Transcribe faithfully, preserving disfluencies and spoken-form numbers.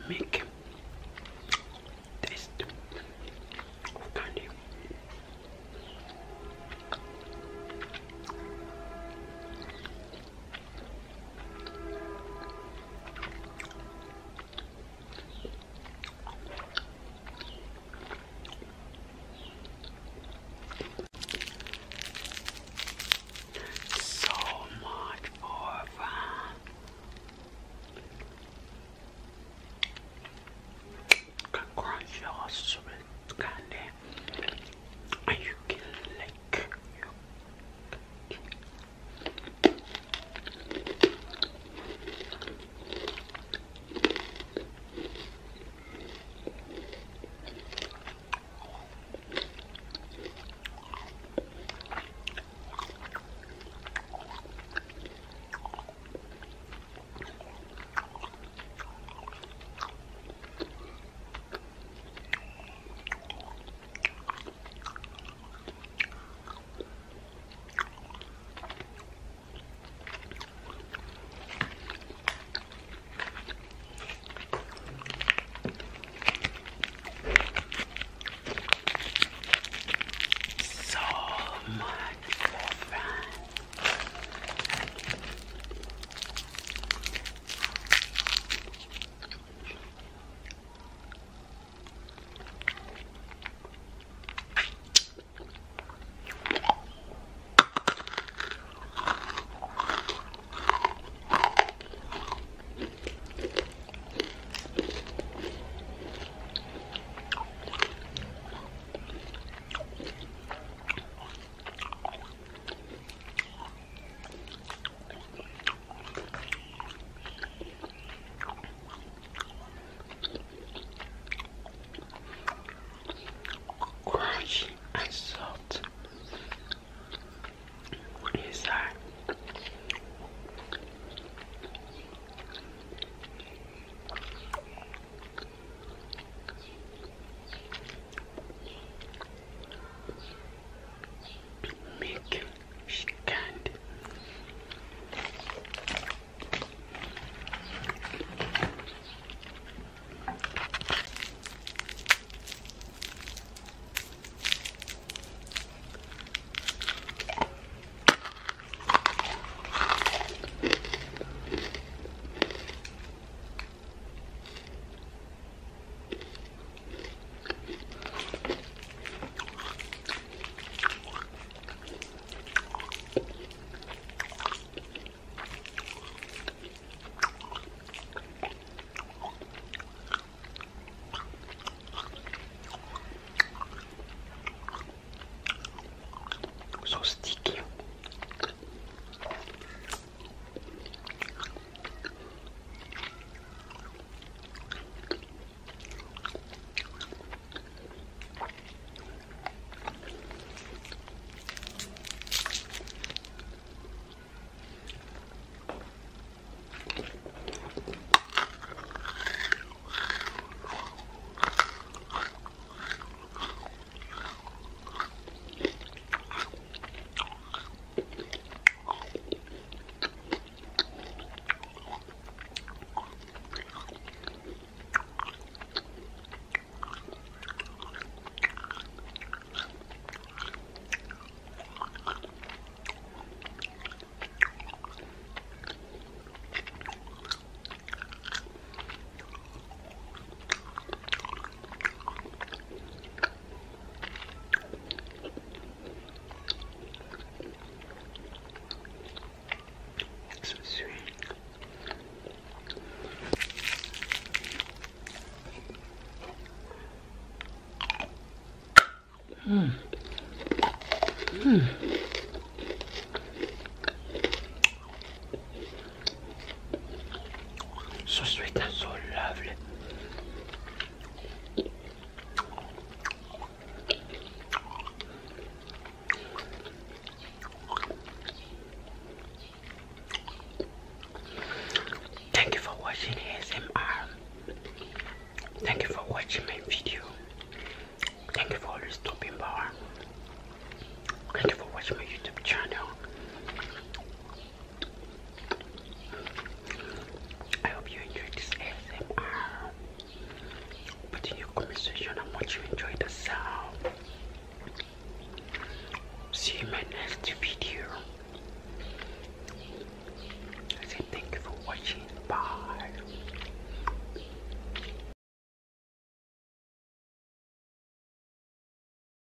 make taste of candy. So much for fun. Can crunch your sweet candy and you can lick your so much for fun. Crunchy and soft inside. Milk candy. So sticky. So sweet. Mm. Mm. So sweet and so lovely. Thank you for watching A S M R. Thank you for watching my video. Thank you for always stopping by. Thank you for watching my YouTube channel.